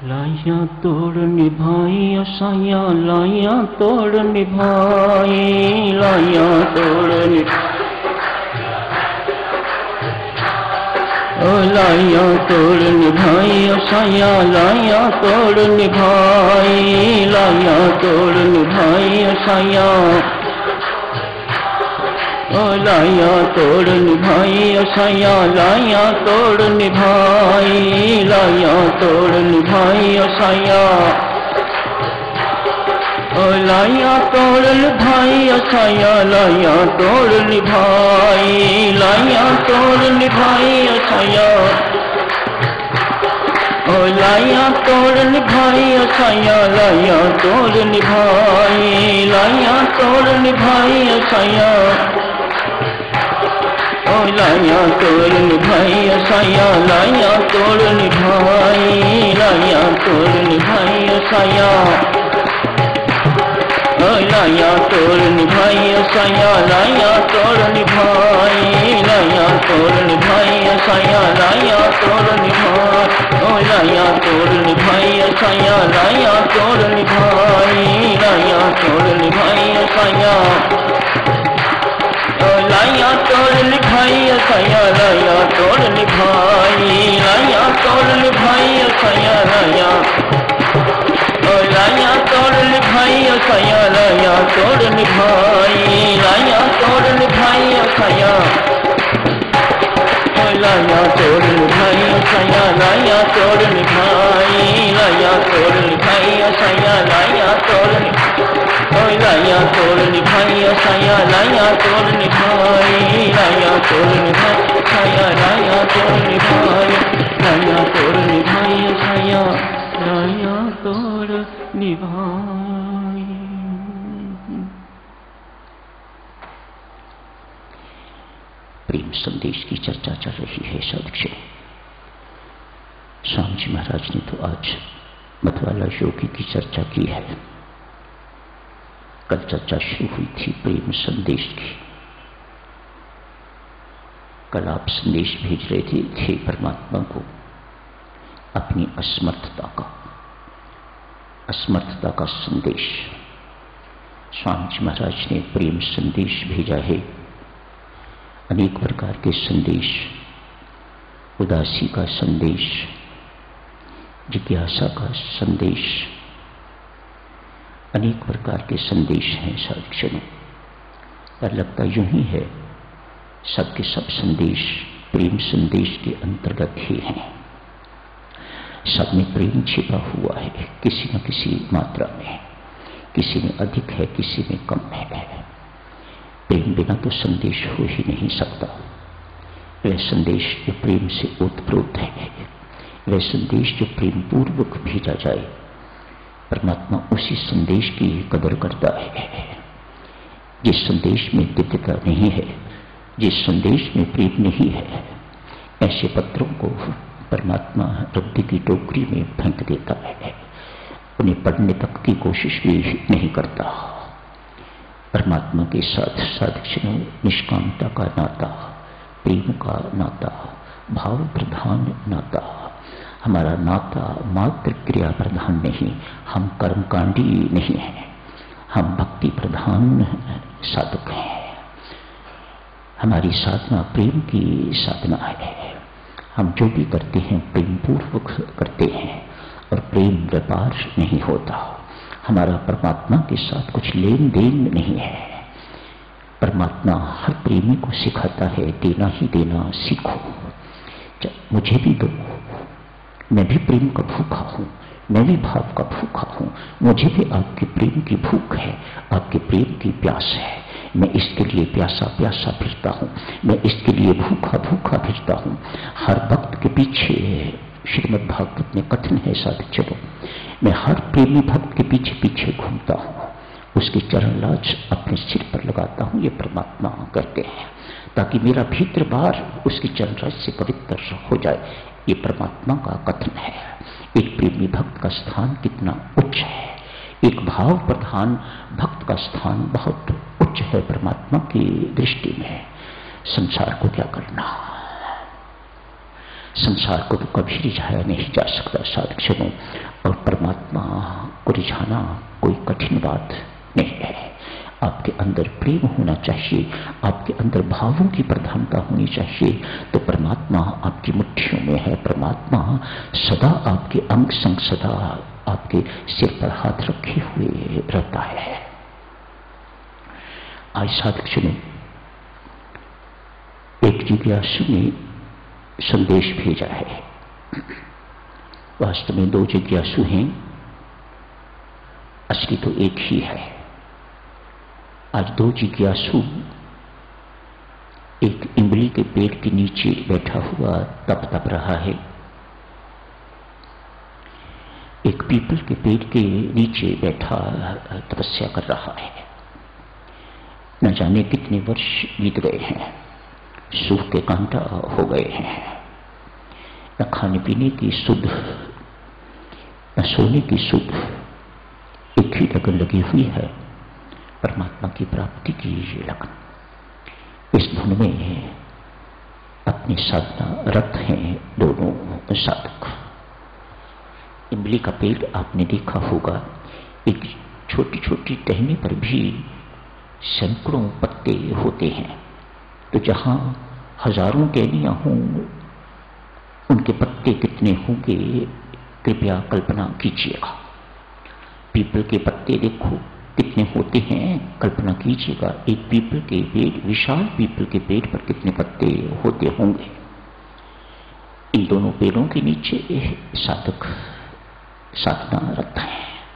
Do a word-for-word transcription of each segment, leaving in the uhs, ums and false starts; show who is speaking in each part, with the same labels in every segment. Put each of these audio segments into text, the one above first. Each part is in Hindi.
Speaker 1: लाया तोड़ निभाई असाया लाया तोड़ निभाई लाया तोड़ लाया तोड़ निभाई असाया लाया तोड़ निभाई लाया तोड़ निभाई असाया लाया तोड़ निभाई असाया लाया तोड़ निभाई लाया तोड़ निभाई असाया लाया तोड़ निभाई असाया लाया तोड़ निभाई लाया तोड़ निभाई असाया लाया तोड़ निभाई असाया लाया तोड़ निभाई लाया तोड़ निभाई असाया लाया तोड़ निभाई असाया लाया तोड़ निभाई लाया तोड़ निभाई असाया लाया तोड़ निभाई असाया लाया तोड़ निभाई लाया तोड़ निभाई असाया लाया तोड़ निभाई लाया तोड़ निभाई असाया लाया तोड़ निभाई लाया तोड़ निभाई असाया लाया तोड़ निभाई असाया लाया तोड़ निभाई लाया तोड़ निभाई असाया लाया लाया तोड़ निभाई असाया लाया तोड़ निभाई लाया तोड़ निभाई असाया लाया तोड़ निभाई असाया लाया तोड़ निभाई लाया तोड़ निभाई असाया लाया तोड़ लाया तोड़ निभाई असाया लाया तोड़ निभाई लाया तोड़ निभाई असाया लाया तोड़ निभाई लाया तोड़ निभाई असाया लाया तोड़ निभाई।
Speaker 2: प्रेम संदेश की चर्चा चल रही है सदस्य। स्वामी जी महाराज ने तो आज मतवाला योगी की चर्चा की है। कल चर्चा शुरू हुई थी प्रेम संदेश की। कल आप संदेश भेज रहे थे, थे परमात्मा को अपनी असमर्थता का असमर्थता का संदेश। स्वामी जी महाराज ने प्रेम संदेश भेजा है। अनेक प्रकार के संदेश, उदासी का संदेश, जिज्ञासा का संदेश, अनेक प्रकार के संदेश हैं साधुजनों। पर लगता यूं ही है सबके सब संदेश प्रेम संदेश के अंतर्गत ही हैं। सब में प्रेम छिपा हुआ है, किसी न किसी मात्रा में, किसी में अधिक है, किसी में कम है। प्रेम बिना तो संदेश हो ही नहीं सकता। वह संदेश जो प्रेम से ओतप्रोत है, वह संदेश जो प्रेम पूर्वक भेजा जाए, परमात्मा उसी संदेश की कदर करता है। जिस संदेश में दिव्यता नहीं है, जिस संदेश में प्रेम नहीं है, ऐसे पत्रों को परमात्मा रद्दी की टोकरी में फेंक देता है। उन्हें पढ़ने तक की कोशिश भी नहीं करता। परमात्मा के साथ साधुजनों निष्कामता का नाता, प्रेम का नाता, भाव प्रधान नाता। हमारा नाता मात्र क्रिया प्रधान नहीं, हम कर्मकांडी नहीं हैं, हम भक्ति प्रधान साधक हैं। हमारी साधना प्रेम की साधना है। हम जो भी करते हैं प्रेम पूर्वक करते हैं और प्रेम व्यापार नहीं होता। हमारा परमात्मा के साथ कुछ लेन देन नहीं है। परमात्मा हर प्रेमी को सिखाता है, देना ही देना सीखो। मुझे भी दो, मैं भी प्रेम का भूखा हूँ, मैं भी भाव का भूखा हूँ। मुझे भी आपके प्रेम की भूख है, आपके प्रेम की प्यास है। मैं इसके लिए प्यासा प्यासा फिरता हूँ, मैं इसके लिए भूखा भूखा फिरता हूँ। हर भक्त के पीछे श्रीमद् भागवत में कथन है साधुजनों, मैं हर प्रेमी भक्त के पीछे पीछे घूमता हूँ, उसके चरण लाज अपने सिर पर लगाता हूँ। ये परमात्मा कहते हैं, ताकि मेरा भीतर बार उसकी चरण राज से पवित्र हो जाए। ये परमात्मा का कथन है। एक प्रेमी भक्त का स्थान कितना उच्च है, एक भाव प्रधान भक्त का स्थान बहुत उच्च है परमात्मा की दृष्टि में। संसार को क्या करना। संसार को तो कभी रिझाया नहीं जा सकता साधक। और परमात्मा को रिझाना कोई कठिन बात नहीं है। आपके अंदर प्रेम होना चाहिए, आपके अंदर भावों की प्रधानता होनी चाहिए, तो परमात्मा आपकी मुट्ठियों में है। परमात्मा सदा आपके अंग संग, सदा आपके सिर पर हाथ रखे हुए रहता है। आज साधक सुनो, एक जिज्ञासु ने संदेश भेजा है। वास्तव में दो जिज्ञासु हैं, असली तो एक ही है। आज दो जिज्ञासु एक इमली के पेड़ के नीचे बैठा हुआ तप तप रहा है, एक पीपल के पेड़ के नीचे बैठा तपस्या कर रहा है। न जाने कितने वर्ष बीत गए हैं, सूख के कांटा हो गए हैं, न खाने पीने की सुध, न सोने की सुध, एक ही लगन लगी हुई है, परमात्मा की प्राप्ति की लगन। इस धुन में अपनी साधना रत हैं दोनों साधक। इमली का पेड़ आपने देखा होगा, एक छोटी छोटी टहनी पर भी सैकड़ों पत्ते होते हैं, तो जहां हजारों टहनियां हों, उनके पत्ते कितने होंगे कृपया कल्पना कीजिएगा। पीपल के पत्ते देखो कितने होते हैं, कल्पना कीजिएगा एक पीपल के पेड़, विशाल पीपल के पेड़ पर कितने पत्ते होते होंगे। इन दोनों पेड़ों के नीचे साधक साधना रत है,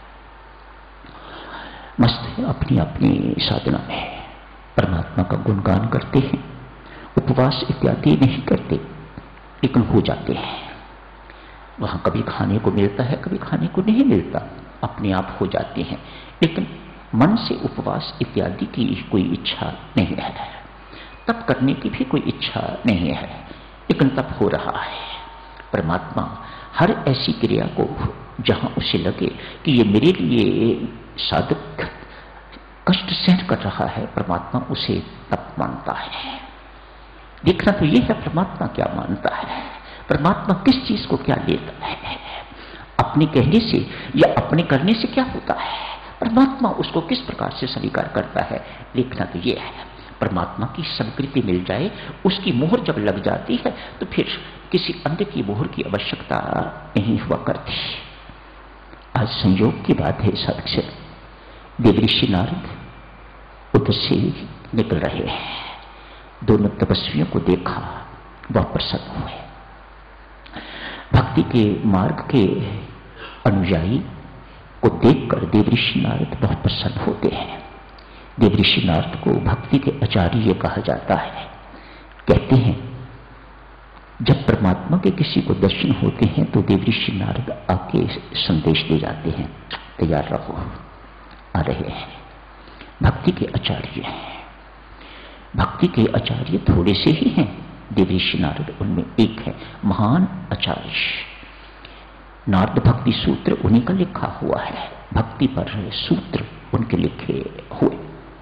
Speaker 2: मस्त है अपनी अपनी साधना में, परमात्मा का गुणगान करते हैं, उपवास इत्यादि नहीं करते, लेकिन हो जाते हैं। वहां कभी खाने को मिलता है, कभी खाने को नहीं मिलता, अपने आप हो जाते हैं, लेकिन मन से उपवास इत्यादि की कोई इच्छा नहीं है, तप करने की भी कोई इच्छा नहीं है, लेकिन तप हो रहा है। परमात्मा हर ऐसी क्रिया को जहां उसे लगे कि ये मेरे लिए साधक कष्ट सहन कर रहा है, परमात्मा उसे तप मानता है। देखना तो ये है परमात्मा क्या मानता है, परमात्मा किस चीज को क्या लेता है, अपने कहने से या अपने करने से क्या होता है, परमात्मा उसको किस प्रकार से स्वीकार करता है। देखना तो ये है, परमात्मा की स्वीकृति मिल जाए, उसकी मोहर जब लग जाती है तो फिर किसी अन्य की मोहर की आवश्यकता नहीं हुआ करती। आज संयोग की बात है साधक से, देवऋषि नारद उधर से निकल रहे हैं, दोनों तपस्वियों को देखा, वह प्रसन्न हुए। भक्ति के मार्ग के अनुयायी को देखकर देवऋषि नारद बहुत प्रसन्न होते हैं। देवऋषि नारद को भक्ति के आचार्य कहा जाता है। कहते हैं जब परमात्मा के किसी को दर्शन होते हैं तो देवऋषि नारद आके संदेश दे जाते हैं, तैयार रहो, आ रहे हैं। भक्ति के आचार्य हैं, भक्ति के आचार्य थोड़े से ही हैं, देवऋषि नारद उनमें एक है, महान आचार्य। नारद भक्ति सूत्र उन्हीं का लिखा हुआ है, भक्ति पर सूत्र उनके लिखे हुए।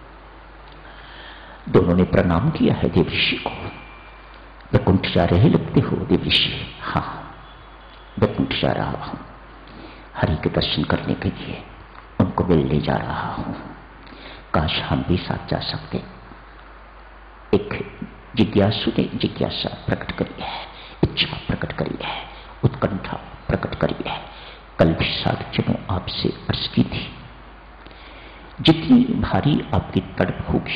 Speaker 2: दोनों ने प्रणाम किया है देवऋषि को। वैकुंठ जा रहे लगते हो देवऋषि? हाँ, वैकुंठ जा रहा हूं, हरि के दर्शन करने के लिए उनको मिलने जा रहा हूं। काश हम भी साथ जा सकते। एक जिज्ञासु ने जिज्ञासा प्रकट करी है, इच्छा प्रकट करी है, उत्कंठा प्रकट करी है। कल भी साधुजनों आपसे अर्ज की थी, जितनी भारी आपकी तड़प होगी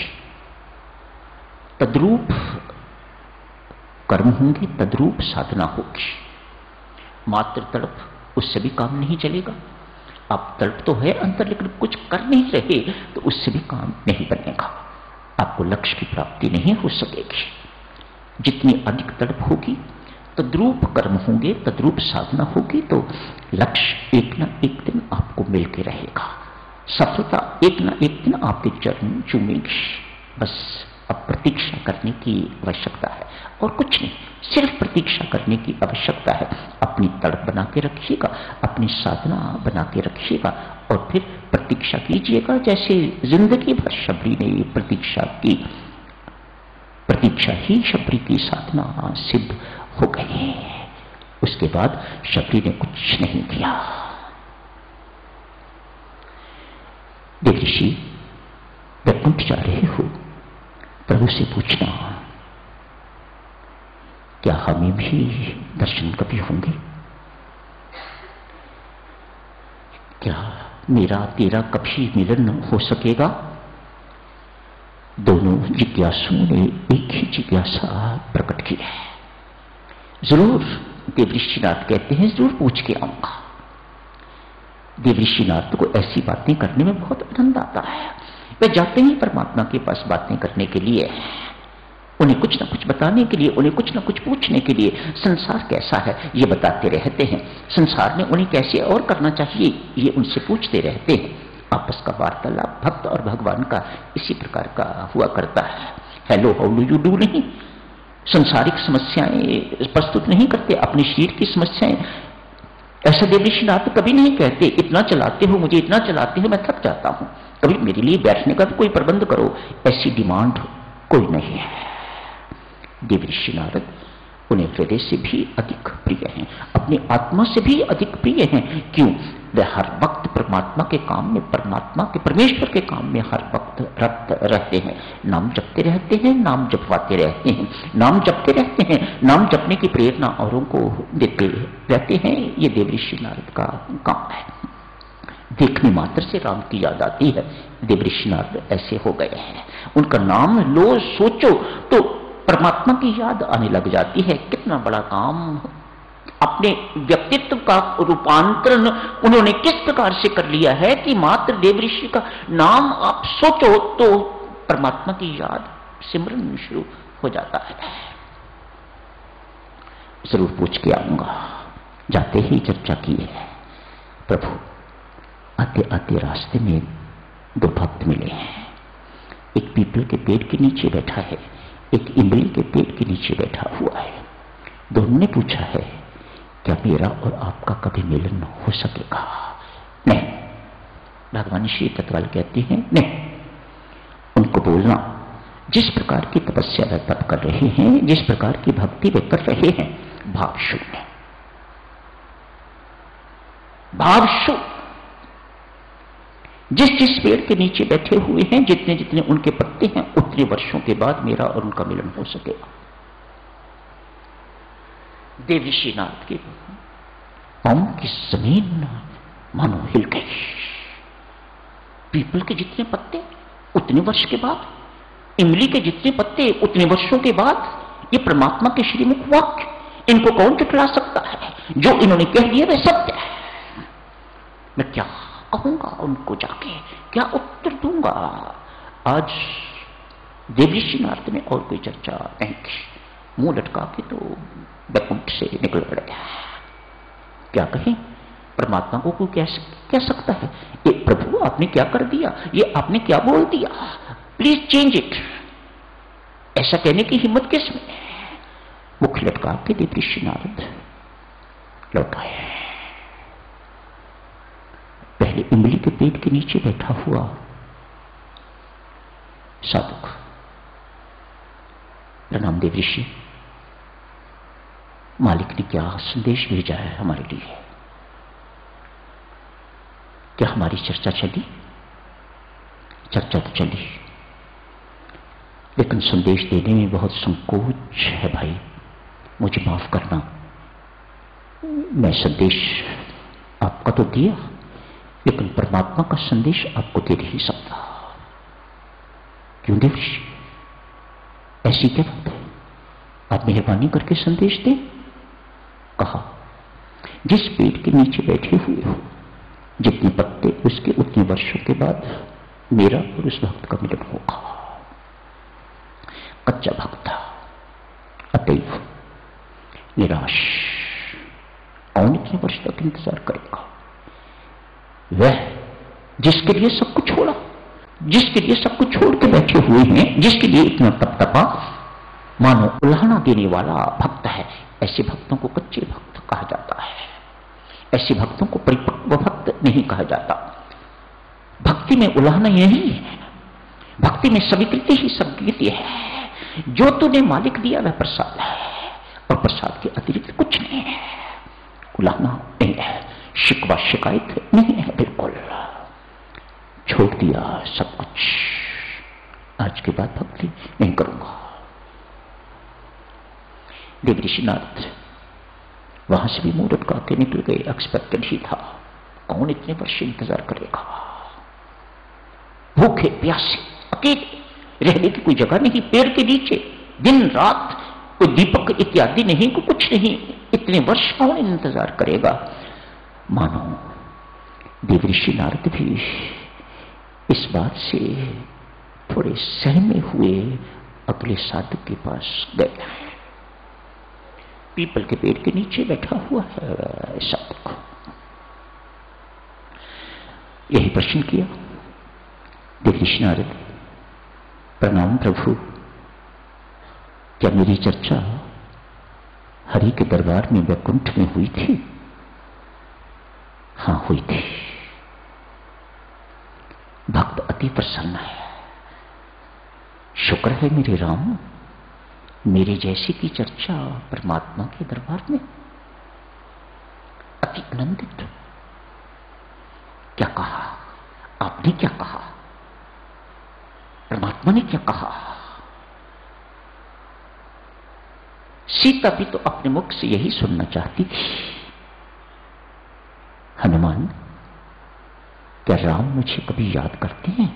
Speaker 2: तद्रूप कर्म होंगे, तद्रूप साधना होगी। मात्र तड़प उससे भी काम नहीं चलेगा। आप तड़प तो है अंतर, लेकिन कुछ कर नहीं रहे तो उससे भी काम नहीं बनेगा, आपको लक्ष्य की प्राप्ति नहीं हो सकेगी। जितनी अधिक तड़प होगी तद्रूप कर्म होंगे, तद्रूप साधना होगी, तो लक्ष्य एक ना एक दिन आपको मिलके रहेगा, सफलता एक ना एक दिन आपके चरण चूमेगी। बस अब प्रतीक्षा करने की आवश्यकता है और कुछ नहीं, सिर्फ प्रतीक्षा करने की आवश्यकता है। अपनी तड़प बना के रखिएगा, अपनी साधना बना के रखिएगा और फिर प्रतीक्षा कीजिएगा। जैसे जिंदगी भर शबरी ने प्रतीक्षा की, प्रतीक्षा ही शबरी की साधना सिद्ध हो गई है। उसके बाद शबरी ने कुछ नहीं किया। देवऋषि, वैकुंठ जा रहे हो, प्रभु से पूछना क्या हमें भी दर्शन कभी होंगे? क्या मेरा तेरा कभी मिलन हो सकेगा? दोनों जिज्ञासुओं ने एक ही जिज्ञासा प्रकट की है। जरूर, देवऋषिनाथ कहते हैं, जरूर पूछ के आऊंगा। देवऋषिनाथ को ऐसी बातें करने में बहुत आनंद आता है। वे जाते ही परमात्मा के पास बातें करने के लिए, उन्हें कुछ ना कुछ बताने के लिए, उन्हें कुछ ना कुछ पूछने के लिए। संसार कैसा है ये बताते रहते हैं, संसार में उन्हें कैसे और करना चाहिए ये उनसे पूछते रहते हैं। आपस का वार्तालाप भक्त और भगवान का इसी प्रकार का हुआ करता है। Hello how do you do नहीं, संसारिक समस्याएं प्रस्तुत नहीं करते, अपने शरीर की समस्याएं। ऐसा देवऋषिनाथ कभी नहीं कहते इतना चलाते हो मुझे, इतना चलाते हो मैं थक जाता हूं, कभी मेरे लिए बैठने का भी कोई प्रबंध करो, ऐसी डिमांड कोई नहीं है। देवऋषि नारद उन्हें हृदय से भी अधिक प्रिय हैं, अपनी आत्मा से भी अधिक प्रिय हैं। क्यों? वे हर वक्त परमात्मा के काम में, परमात्मा के, परमेश्वर के काम में हर वक्त रक्त रहते हैं। नाम जपते रहते हैं, नाम जपवाते रहते हैं, नाम जपते रहते हैं, नाम जपने की प्रेरणा औरों को देते रहते हैं। ये देवऋषि नारद का काम है। देखने मात्र से राम की याद आती है। देवऋषि नारद ऐसे हो गए हैं, उनका नाम लो, सोचो तो परमात्मा की याद आने लग जाती है। कितना बड़ा काम, अपने व्यक्तित्व का रूपांतरण उन्होंने किस प्रकार से कर लिया है कि मात्र देवऋषि का नाम आप सोचो तो परमात्मा की याद सिमरन शुरू हो जाता है। जरूर पूछ के आऊंगा। जाते ही चर्चा की है, प्रभु आते आते रास्ते में दो भक्त मिले हैं, एक पीपल के पेड़ के नीचे बैठा है, एक इमली के पेड़ के नीचे बैठा हुआ है। दोनों ने पूछा है क्या मेरा और आपका कभी मिलन हो सकेगा? नहीं। भगवान श्री तत्काल कहते हैं नहीं। उनको बोलना, जिस प्रकार की तपस्या वे तप कर रहे हैं, जिस प्रकार की भक्ति वे कर रहे हैं, भाव शून्य, भाव शून्य। जिस जिस पेड़ के नीचे बैठे हुए हैं, जितने जितने उनके पत्ते हैं, उतने वर्षों के बाद मेरा और उनका मिलन हो सकेगा। देवऋषि नाथ के पांव की जमीन मानो हिल गई। पीपल के जितने पत्ते उतने वर्ष के बाद, इमली के जितने पत्ते उतने वर्षों के बाद, ये परमात्मा के श्रीमुख वाक्य, इनको कौन झुठला सकता है? जो इन्होंने कह दिया वह सत्य है। मैं क्या कहूंगा उनको जाके, क्या उत्तर दूंगा? आज देवऋषि नारद ने और कोई चर्चा नहीं की, मुंह लटका के तो वैकुंठ से निकल गया। क्या कहें? परमात्मा को कोई कह कह सकता है ये प्रभु आपने क्या कर दिया, ये आपने क्या बोल दिया, प्लीज चेंज इट। ऐसा कहने की हिम्मत किसमें? मुख लटका के देवऋषि नारद लौट आए। पहले इमली के पेड़ के नीचे बैठा हुआ साधक, प्रणाम देवऋषि, मालिक ने क्या संदेश भेजा है हमारे लिए? क्या हमारी चर्चा चली? चर्चा तो चली, लेकिन संदेश देने में बहुत संकोच है भाई, मुझे माफ करना। मैं संदेश आपका तो दिया, लेकिन परमात्मा का संदेश आपको दे नहीं सकता। क्यों देवऋषि, ऐसी क्या बात है? आप मेहरबानी करके संदेश दें। कहा, जिस पेड़ के नीचे बैठे हुए हो, जितने पत्ते उसके उतने वर्षों के बाद मेरा और उस भक्त का मिलन होगा। कच्चा भक्त था, अतएव निराश, कौन इतने वर्ष तक इंतजार करेगा? वह जिसके लिए सब कुछ छोड़ा, जिसके लिए सब कुछ छोड़ के बैठे हुए हैं, जिसके लिए इतना तप तपा, मानो उल्हाना देने वाला भक्त है। ऐसे भक्तों को कच्चे भक्त कहा जाता है, ऐसे भक्तों को परिपक्व भक्त नहीं कहा जाता। भक्ति में उल्हाना यही है, भक्ति में स्वीकृति ही स्वीकृति है। जो तूने मालिक दिया वह प्रसाद है, और प्रसाद के अतिरिक्त कुछ नहीं है। उलाहना नहीं है, शिकवा शिकायत नहीं है, बिल्कुल छोड़ दिया सब कुछ। आज के बाद भक्ति नहीं करूंगा। देव ऋषि नारद वहां से भी मूरत का के निकल गए। एक्सपेक्टेड ही था, कौन इतने वर्ष इंतजार करेगा। भूखे प्यासे अकेले रहने की कोई जगह नहीं, पेड़ के नीचे दिन रात, कोई दीपक इत्यादि नहीं, कोई कुछ नहीं, इतने वर्ष कौन इंतजार करेगा। मानो देव ऋषि नारद भी इस बात से थोड़े सहमे हुए अगले साधु के पास गए। पीपल के पेड़ के नीचे बैठा हुआ है साधु। यही प्रश्न किया देव ऋषि नारद, प्रणाम प्रभु, क्या मेरी चर्चा हरि के दरबार में वैकुंठ में हुई थी? हां हुई थी। भक्त अति प्रसन्न है। शुक्र है मेरे राम, मेरे जैसी की चर्चा परमात्मा के दरबार में। अति आनंदित। क्या कहा आपने? क्या कहा परमात्मा ने? क्या कहा? सीता भी तो अपने मुख से यही सुनना चाहती थी। हनुमान, क्या राम मुझे कभी याद करते हैं?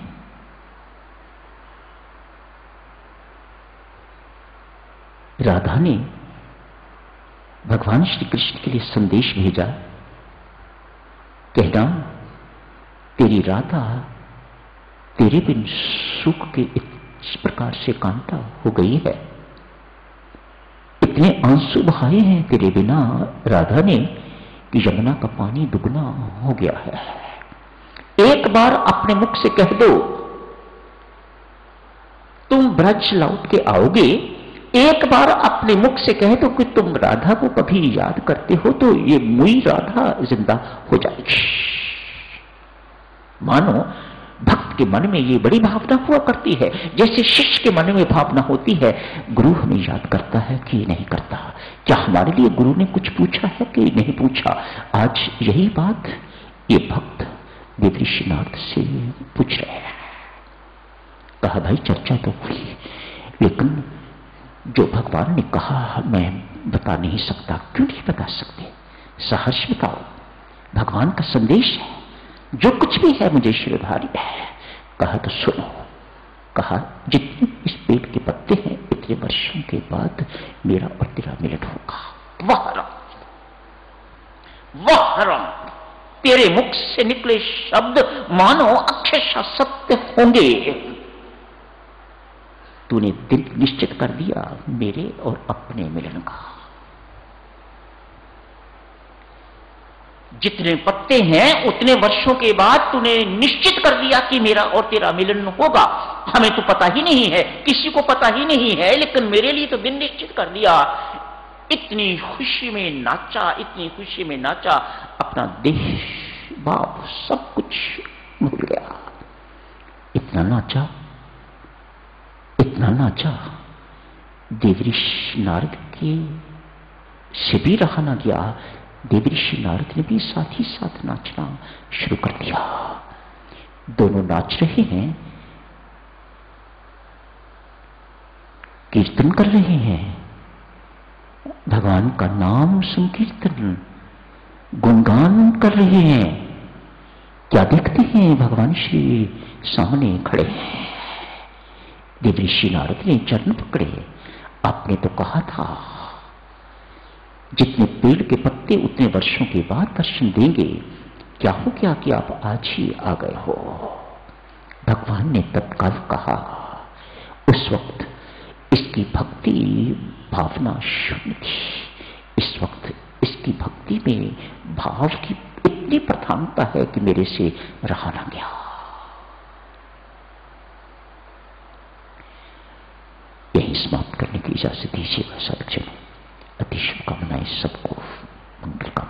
Speaker 2: राधा ने भगवान श्री कृष्ण के लिए संदेश भेजा, कहना तेरी राधा तेरे बिन सुख के इस प्रकार से कांटा हो गई है, इतने आंसू बहाए हैं तेरे बिना राधा ने कि यमुना का पानी दुगना हो गया है। एक बार अपने मुख से कह दो तुम ब्रज लौट के आओगे, एक बार अपने मुख से कह दो कि तुम राधा को कभी याद करते हो, तो ये मुई राधा जिंदा हो जाएगी। मानो भक्त के मन में ये बड़ी भावना हुआ करती है, जैसे शिष्य के मन में भावना होती है, गुरु हमें याद करता है कि नहीं करता, क्या हमारे लिए गुरु ने कुछ पूछा है कि नहीं पूछा। आज यही बात ये भक्त देव ऋषि नारद से पूछ रहे हैं। कहा भाई चर्चा तो हुई, लेकिन जो भगवान ने कहा मैं बता नहीं सकता। क्यों नहीं बता सकते? सहर्ष बताओ, भगवान का संदेश है, जो कुछ भी है मुझे शिरोधार्य है। कहा तो सुनो। कहा जितने इस पेड़ के पत्ते हैं इतने वर्षों के बाद मेरा और तेरा मिलन होगा। वाह राम, वाह राम, तेरे मुख से निकले शब्द मानो अक्षरशः सत्य होंगे। तूने दिल निश्चित कर दिया मेरे और अपने मिलन का। जितने पत्ते हैं उतने वर्षों के बाद तूने निश्चित कर दिया कि मेरा और तेरा मिलन होगा। हमें तो पता ही नहीं है, किसी को पता ही नहीं है, लेकिन मेरे लिए तो दिन निश्चित कर दिया। इतनी खुशी में नाचा, इतनी खुशी में नाचा, अपना देश बाप सब कुछ भूल गया। इतना नाचा, इतना नाचा, देव ऋषि नारद के से भी रहा ना गया। देव ऋषि नारद ने भी साथ ही साथ नाचना शुरू कर दिया। दोनों नाच रहे हैं, कीर्तन कर रहे हैं, भगवान का नाम संकीर्तन गुणगान कर रहे हैं। क्या देखते हैं? भगवान श्री सामने खड़े हैं। देव ऋषि नारद ने चरण पकड़े। आपने तो कहा था जितने पेड़ के पत्ते उतने वर्षों के बाद दर्शन देंगे। क्या हो गया कि आप आज ही आ गए हो? भगवान ने तत्काल कहा। उस वक्त इसकी भक्ति भावना शून्य थी। इस वक्त इसकी भक्ति में भाव की इतनी प्रधानता है कि मेरे से रहा ना गया। यही समाप्त करने की इजाजत दीजिएगा साधक जनों। अति शुभकामनाएं सबको, मंगल का